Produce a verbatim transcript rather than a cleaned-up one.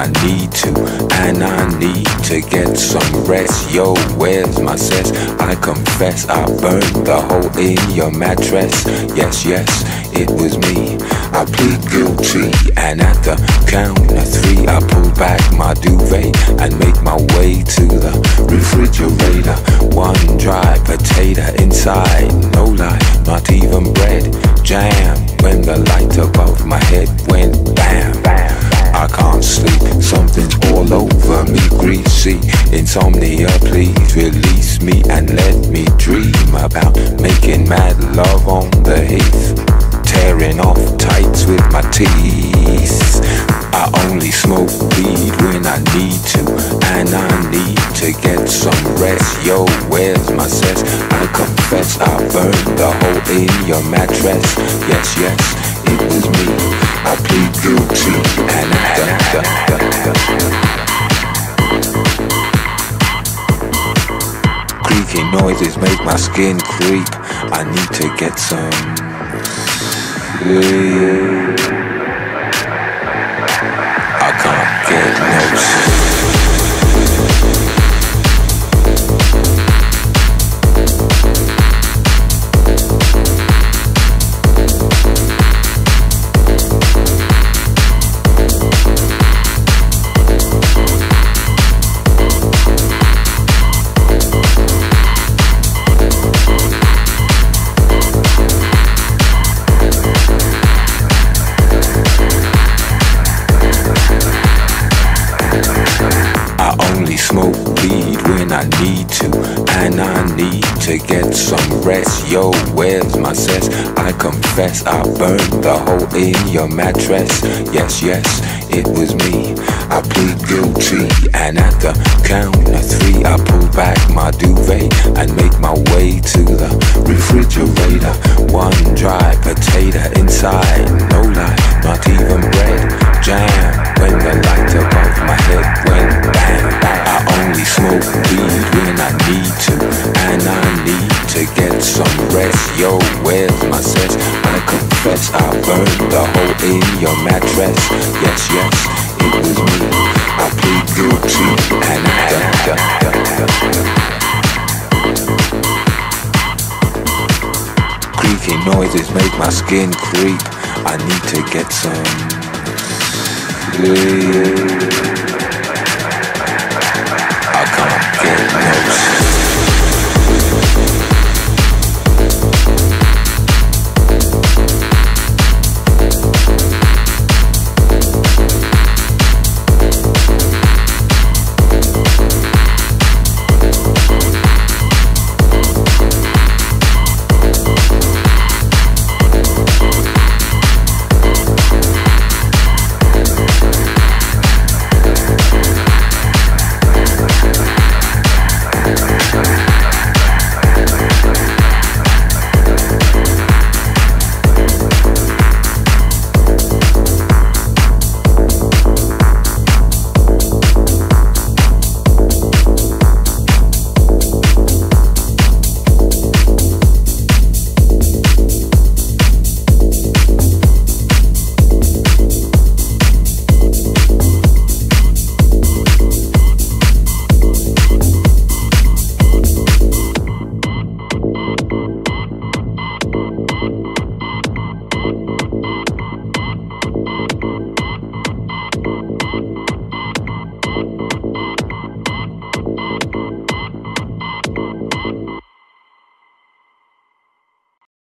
I need to, and I need to get some rest. Yo, where's my cess? I confess I burned the hole in your mattress. Yes, yes, it was me. I plead guilty, and at the count of three I pull back my duvet and make my way to the refrigerator. One dry potato inside, no lie, not even bread. Jam when the light above my head went bam, bam. I can't sleep, something's all over me, greasy. Insomnia, please release me and let me dream about making mad love on the heath, tearing off tights with my teeth. I only smoke weed when I need to, and I need to get some rest. Yo, where's my cess? I confess I burned the hole in your mattress. Yes, yes, it was me. I plead guilty, and I da, da, da, da. Creaky noises make my skin creep. I need to get some sleep. I can't get no sleep. Smoke weed when I need to, and I need to get some rest. Yo, where's my cess? I confess I burned the hole in your mattress. Yes, yes, it was me. I plead guilty, and at the count of three I pull back my duvet and make my way to the refrigerator. One dry potato inside, no lie, not even bread. Jam when the light above my head went bam, bam. I only smoke weed when I need to, and I need to get some rest. Yo, where's my cess? I confess I burned the hole in your mattress. Yes, yes, it was me. I plead guilty, and I da, da, da, da. Creaky noises make my skin creep. I need to get some sleep.